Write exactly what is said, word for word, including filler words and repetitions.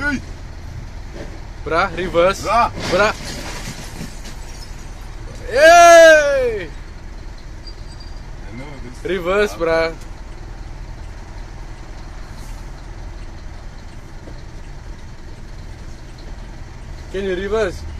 Hey. Bra, reverse. Bra. Bra. Hey! I know this. Reverse, bra. Can you reverse?